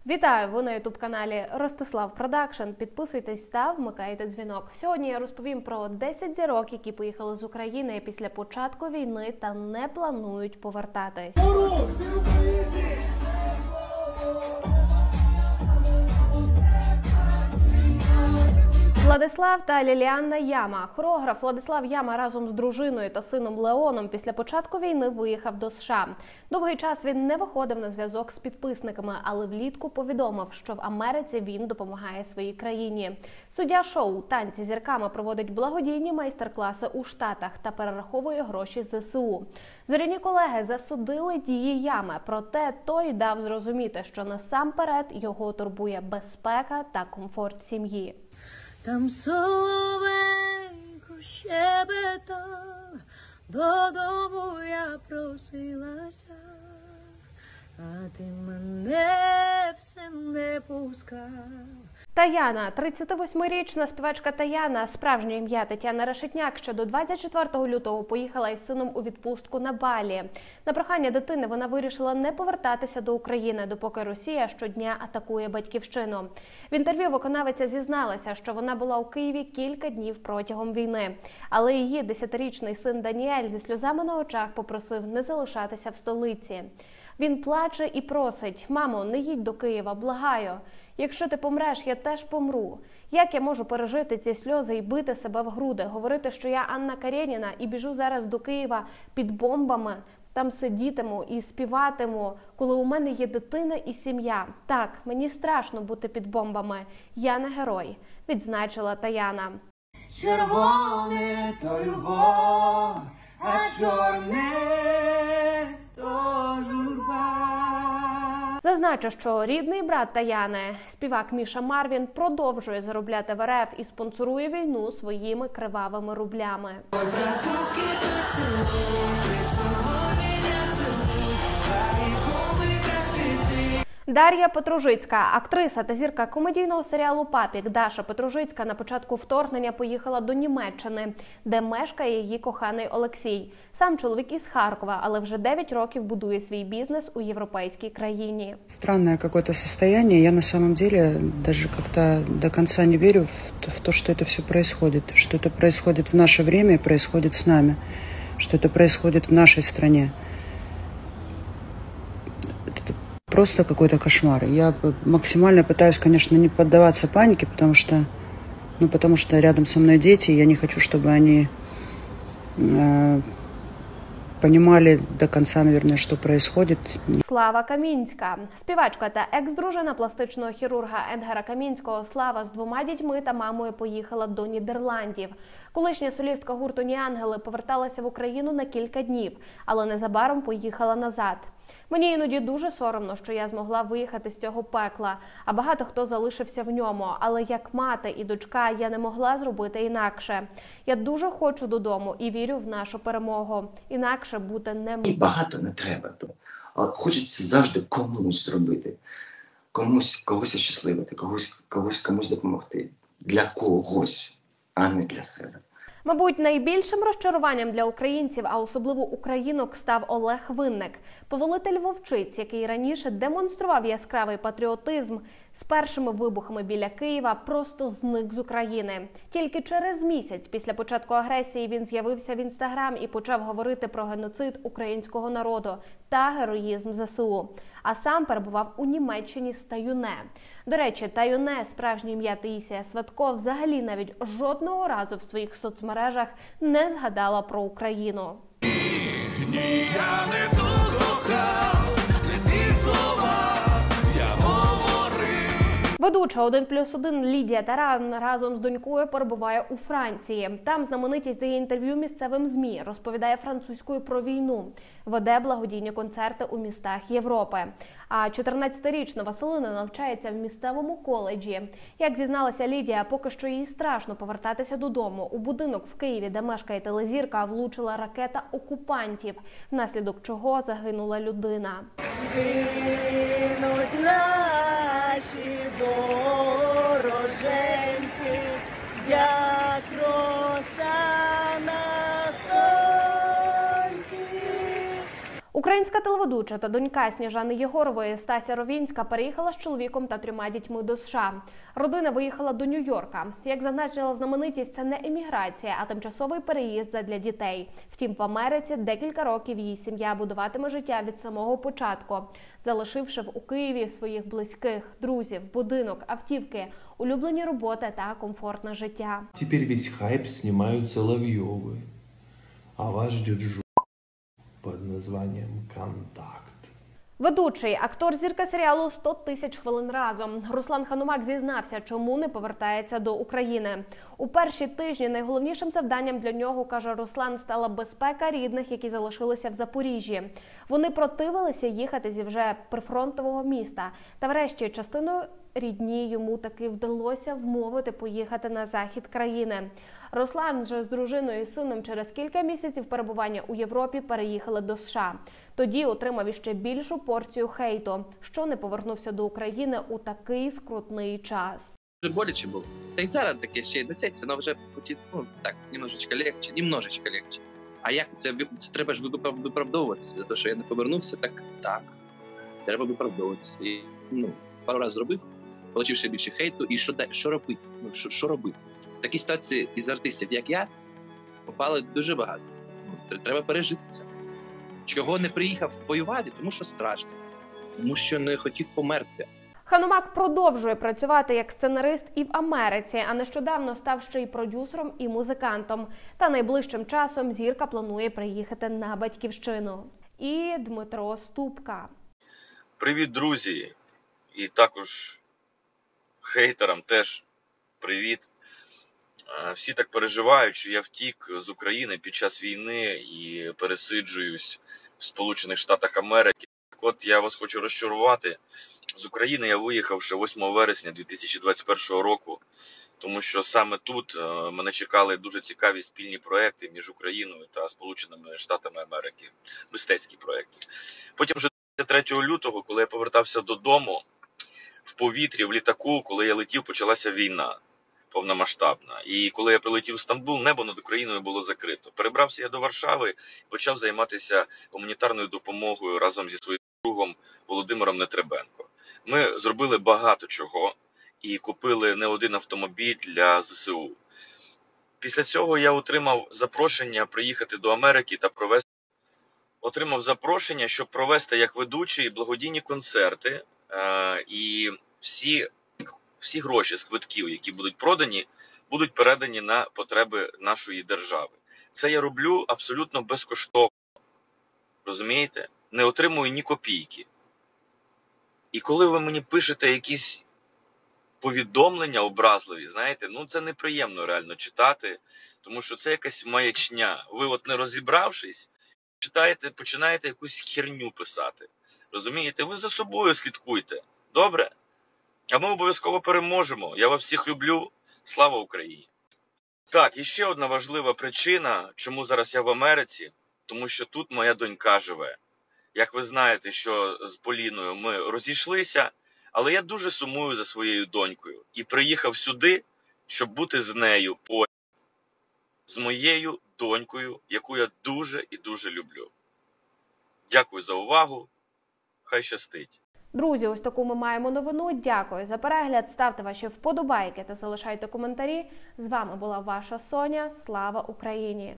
Вітаю! Ви на ютуб-каналі Ростислав Продакшн. Підписуйтесь та вмикайте дзвінок. Сьогодні я розповім про 10 зірок, які поїхали з України після початку війни та не планують повертатись. Владислав та Ліліанна Яма. Хореограф Владислав Яма разом з дружиною та сином Леоном після початку війни виїхав до США. Довгий час він не виходив на зв'язок з підписниками, але влітку повідомив, що в Америці він допомагає своїй країні. Суддя шоу «Танці зірками» проводить благодійні майстер-класи у Штатах та перераховує гроші ЗСУ. Зоряні колеги засудили дії Ями, проте той дав зрозуміти, що насамперед його турбує безпека та комфорт сім'ї. Там соловейко щебетав, додому я просилася, а ти мене все не пускав. Таяна. 38-річна співачка Таяна, справжнє ім'я Тетяна Решетняк, ще до 24 лютого поїхала із сином у відпустку на Балі. На прохання дитини вона вирішила не повертатися до України, допоки Росія щодня атакує батьківщину. В інтерв'ю виконавиця зізналася, що вона була у Києві кілька днів протягом війни. Але її 10-річний син Даніель зі сльозами на очах попросив не залишатися в столиці. Він плаче і просить: «Мамо, не їдь до Києва, благаю. Якщо ти помреш, я теж помру. Як я можу пережити ці сльози і бити себе в груди, говорити, що я Анна Карєніна і біжу зараз до Києва під бомбами, там сидітиму і співатиму, коли у мене є дитина і сім'я. Так, мені страшно бути під бомбами. Я не герой», – відзначила Таяна. Червоне то любов, а чорне то журба. Зазначу, що рідний брат Таяни, співак Міша Марвін, продовжує заробляти в РФ і спонсорує війну своїми кривавими рублями. Дар'я Петружицька. Актриса та зірка комедійного серіалу «Папік» Даша Петружицька на початку вторгнення поїхала до Німеччини, де мешкає її коханий Олексій. Сам чоловік із Харкова, але вже 9 років будує свій бізнес у європейській країні. Странное какое-то состояние. Я на самом деле даже как-то до конца не верю в то, что это все происходит. Что это происходит в наше время и происходит с нами. Что это происходит в нашей стране. Просто какой-то кошмар. Я максимально пытаюсь, конечно, не поддаваться панике, потому что рядом со мной дети, и я не хочу, чтобы они понимали до конца, наверное, что происходит. Слава Камінська. Співачка та екс-дружина пластичного хірурга Едгара Камінського Слава з 2 дітьми та мамою поїхала до Нідерландів. Колишня солістка гурту «Ні ангели» поверталася в Україну на кілька днів, але незабаром поїхала назад. «Мені іноді дуже соромно, що я змогла виїхати з цього пекла, а багато хто залишився в ньому, але як мати і дочка я не могла зробити інакше. Я дуже хочу додому і вірю в нашу перемогу. Інакше бути не можу». І багато не треба. Хочеться завжди комусь зробити, когось щасливити, комусь допомогти. Для когось, а не для себе. Мабуть, найбільшим розчаруванням для українців, а особливо українок, став Олег Винник. Повелитель вовчиць, який раніше демонстрував яскравий патріотизм, з першими вибухами біля Києва просто зник з України. Тільки через місяць після початку агресії він з'явився в Інстаграм і почав говорити про геноцид українського народу та героїзм ЗСУ. А сам перебував у Німеччині з Таюне. До речі, Таюне, справжнє ім'я Таїсія Сватко, взагалі навіть жодного разу в своїх соцмережах не згадала про Україну. Ні, я не ту кохав, не ті слова я говорив. Ведуча 1+1 Лідія Таран разом з донькою перебуває у Франції. Там знаменитість дає інтерв'ю місцевим ЗМІ, розповідає французькою про війну, веде благодійні концерти у містах Європи. А 14-річна Василина навчається в місцевому коледжі. Як зізналася Лідія, поки що їй страшно повертатися додому. У будинок в Києві, де мешкає телезірка, влучила ракета окупантів, внаслідок чого загинула людина. Згинуть наші дороженьки, як роса на сонці. Українська Українська телеведуча та донька Сніжани Єгорової Стася Ровінська переїхала з чоловіком та 3 дітьми до США. Родина виїхала до Нью-Йорка. Як зазначила знаменитість, це не еміграція, а тимчасовий переїзд задля дітей. Втім, в Америці декілька років її сім'я будуватиме життя від самого початку, залишивши у Києві своїх близьких, друзів, будинок, автівки, улюблені роботи та комфортне життя. Теперь весь хайп снимают Соловьевы, а вас ждет под названием «Контакт». Ведучий, актор зірка серіалу «100 тисяч хвилин разом» Руслан Ханумак зізнався, чому не повертається до України. У перші тижні найголовнішим завданням для нього, каже Руслан, стала безпека рідних, які залишилися в Запоріжжі. Вони противилися їхати зі вже прифронтового міста. Та врешті частину рідні йому таки вдалося вмовити поїхати на захід країни. Руслан же з дружиною і сином через кілька місяців перебування у Європі переїхали до США. Тоді отримав іще більшу порцію хейту, що не повернувся до України у такий скрутний час. Дуже боляче було. Та й зараз таке ще й несеться, але вже так, немножечко легче. А як це треба ж виправдовуватися за те, що я не повернувся, так. Треба виправдовуватися. І, пару разів зробив, отримав ще більше хейту, і що робити? Що робити? В такій ситуації із артистів, як я, попали дуже багато. Треба пережити це. Чого не приїхав воювати? Тому що страшно. Тому що не хотів померти. Ханумак продовжує працювати як сценарист і в Америці, а нещодавно став ще й продюсером і музикантом. Та найближчим часом зірка планує приїхати на батьківщину. І Дмитро Ступка. Привіт, друзі! І також хейтерам теж привіт. Всі так переживають, що я втік з України під час війни і пересиджуюсь в Сполучених Штатах Америки. Так от я вас хочу розчарувати. З України я виїхав ще 8 вересня 2021 року, тому що саме тут мене чекали дуже цікаві спільні проекти між Україною та Сполученими Штатами Америки. Мистецькі проекти. Потім вже 3 лютого, коли я повертався додому, в повітрі, в літаку, коли я летів, почалася війна повномасштабна. І коли я прилетів в Стамбул, небо над Україною було закрито. Перебрався я до Варшави і почав займатися гуманітарною допомогою разом зі своїм другом Володимиром Нетребенко. Ми зробили багато чого і купили не один автомобіль для ЗСУ. Після цього я отримав запрошення приїхати до Америки та провести. Отримав запрошення, щоб провести як ведучий благодійні концерти, і всі гроші з квитків, які будуть продані, будуть передані на потреби нашої держави. Це я роблю абсолютно безкоштовно. Розумієте? Не отримую ні копійки. І коли ви мені пишете якісь повідомлення образливі, знаєте, це неприємно реально читати, тому що це якась маячня. Ви от не розібравшись, читаєте, починаєте якусь херню писати. Розумієте? Ви за собою слідкуйте. Добре? А ми обов'язково переможемо. Я вас всіх люблю. Слава Україні! Так, і ще одна важлива причина, чому зараз я в Америці, тому що тут моя донька живе. Як ви знаєте, що з Поліною ми розійшлися, але я дуже сумую за своєю донькою. І приїхав сюди, щоб бути з нею поряд. З моєю донькою, яку я дуже і дуже люблю. Дякую за увагу. Хай щастить. Друзі, ось таку ми маємо новину. Дякую за перегляд. Ставте ваші вподобайки та залишайте коментарі. З вами була ваша Соня. Слава Україні!